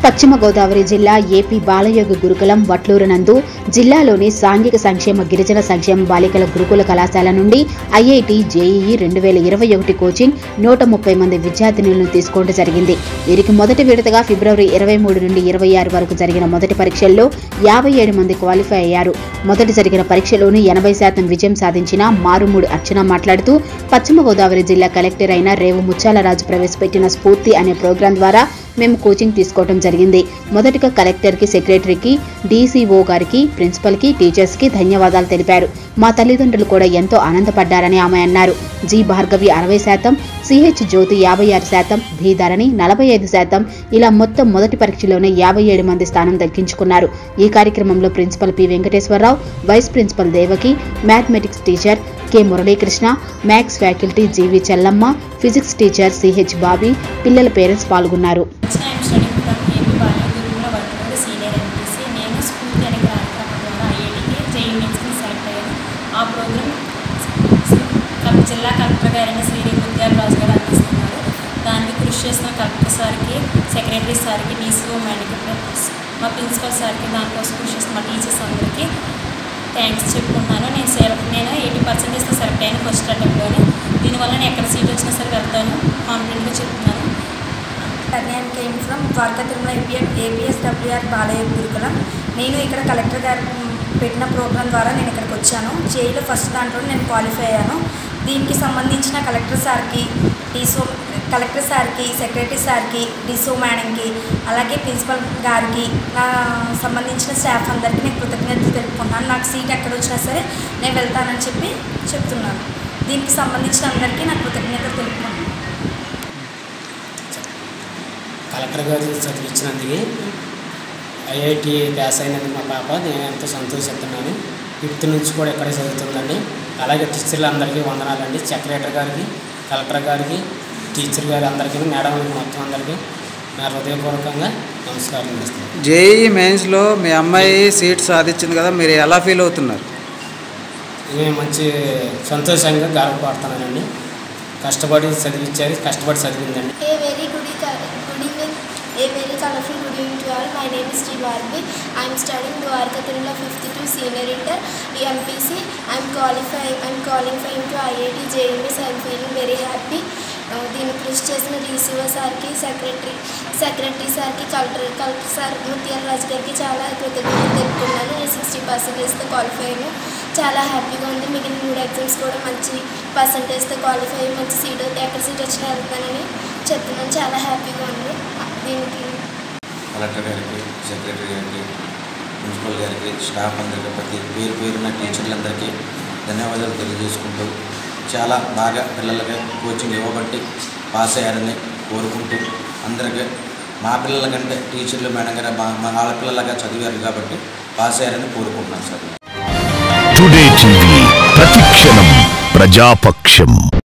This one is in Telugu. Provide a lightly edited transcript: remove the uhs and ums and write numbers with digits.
పశ్చిమ గోదావరి జిల్లా ఏపీ బాలయోగి గురుకులం వట్లూరు నందు జిల్లాలోని సాంఘిక సంక్షేమ గిరిజన సంక్షేమ బాలికల గురుకుల కళాశాల నుండి ఐఐటి జేఈఈ 2021 కోచింగ్ 130 మంది విద్యార్థినులను తీసుకోవడం జరిగింది. వీరికి మొదటి విడతగా ఫిబ్రవరి 23 నుండి 26 వరకు జరిగిన మొదటి పరీక్షల్లో 57 మంది క్వాలిఫై అయ్యారు. మొదటి జరిగిన పరీక్షలోని 80% విజయం సాధించిన మారుమూడి అర్చన మాట్లాడుతూ పశ్చిమ గోదావరి జిల్లా కలెక్టర్ అయిన రేవు ముత్యాలరాజు ప్రవేశపెట్టిన స్ఫూర్తి అనే ప్రోగ్రాం ద్వారా మేము కోచింగ్ తీసుకోవడం జరిగింది. మొదటిగా కలెక్టర్ కి, సెక్రటరీకి, డీసీఓ గారికి, ప్రిన్సిపల్ కి, టీచర్స్ కి ధన్యవాదాలు తెలిపారు. మా తల్లిదండ్రులు కూడా ఎంతో ఆనందపడ్డారని ఆమె అన్నారు. జి భార్గవి 60%, సిహెచ్ జ్యోతి 56%, భీ ధరణి 45%, ఇలా మొత్తం మొదటి పరీక్షలోనే 57 మంది స్థానం దక్కించుకున్నారు. ఈ కార్యక్రమంలో principal P Venkateswararao, vice principal Devaki, mathematics teacher K Muralikrishna, maths faculty G V Chellamma, physics teacher CH Bobby, పిల్లల పేరెంట్స్ పాల్గొన్నారు. జిల్లా కలెక్టర్ గారైన శ్రీ ముత్యాలరాజు గారు అందిస్తున్నారు. దానికి కృషి చేసిన కలెక్టర్ సార్కి, సెక్రటరీ సార్కి, డీసీఓ మేడంకి, మా ప్రిన్సిపల్ సార్కి, దానికోసం కృషి చేసిన మా టీచర్స్ అందరికీ థ్యాంక్స్ చెప్పుకుంటున్నాను. నేను 80% సెలెక్ట్ అయ్యాను ఫస్ట్ అటెంప్ట్లోనే. దీనివల్ల నేను ఎక్కడ సీట్ వచ్చినా సరే వెళ్తాను కాన్ఫిడెంట్గా చెప్తున్నాను. నేను came from Dwaraka Tirumala APSWR Balayogi Gurukulam. నేను ఇక్కడ కలెక్టర్ గారు పెట్టిన ప్రోగ్రాం ద్వారా నేను ఇక్కడికి వచ్చాను. జేఈలో ఫస్ట్ దాంట్లో నేను క్వాలిఫై అయ్యాను. దీనికి సంబంధించిన కలెక్టర్ సార్కి, సెక్రటరీ సార్కి, డీసీఓ మేడంకి, అలాగే ప్రిన్సిపల్ గారికి, నా సంబంధించిన స్టాఫ్ అందరికీ నేను కృతజ్ఞతలు తెలుపుకుంటున్నాను. నాకు సీట్ ఎక్కడ వచ్చినా సరే నేను వెళ్తానని చెప్తున్నాను. దీనికి సంబంధించిన అందరికీ నాకు కృతజ్ఞతలు తెలుపుకుంటున్నాను. కలెక్టర్ గారు చదివించినందుకు, ఐఐటి పాస్ అయినందుకు మా పాప నేను ఎంతో సంతోషిస్తున్నాను. 5th నుంచి కూడా ఇక్కడే చదువుతుందండి. అలాగే టీచర్లందరికీ వందనాలండి. సెక్రటరీ గారికి, కలెక్టర్ గారికి, టీచర్ గారి అందరికీ, మేడంలకి మొత్తం అందరికీ నా హృదయపూర్వకంగా నమస్కారం చేస్తున్నాను. జేఈఈ మెయిన్స్లో మీ అమ్మాయి సీట్ సాధించింది కదా, మీరు ఎలా ఫీల్ అవుతున్నారు? నేను మంచి సంతోషంగా గర్వపడుతున్నానండి. కష్టపడి చదివించారు, కష్టపడి చదివిందండి. A very colorful good evening to all. My name is Ji Bhargavi. I am studying Dwarka Tirumala 5th to senior inter MPC. I am qualifying to IIT JEEMS. I am feeling very happy. దీన్ని కృషి చేసిన డీసీఓ సార్కి, సెక్రటరీ సార్కి, కలెక్టర్ సార్ ముత్యాలరాజు గారికి చాలా కృతజ్ఞతలు తెలుపుకున్నాను. నేను 60%తో క్వాలిఫై అయ్యాను. చాలా హ్యాపీగా ఉంది. మిగిలిన 3 ఎగ్జామ్స్ కూడా మంచి పర్సంటేజ్తో క్వాలిఫై అయ్యి మంచి సీట్, ఎక్కడ సీట్ వచ్చినా వెళ్తానని చెప్తున్నాను. చాలా హ్యాపీగా ఉంది. దీనికి కలెక్టర్ గారికి, సెక్రటరీ గారికి, ప్రిన్సిపల్ గారికి, స్టాఫ్ అందరికీ, ప్రతి పేరున టీచర్లందరికీ ధన్యవాదాలు తెలియజేసుకుంటూ, చాలా బాగా పిల్లలకి కోచింగ్ ఇవ్వబట్టి పాస్ అయ్యారని కోరుకుంటూ, అందరికీ మా పిల్లల కంటే టీచర్లు మేడం గారు మా ఆడపిల్లలుగా చదివారు కాబట్టి పాస్ అయ్యారని కోరుకుంటున్నాను సార్. టుడే టీవీ ప్రతిక్షణం ప్రజాపక్షం.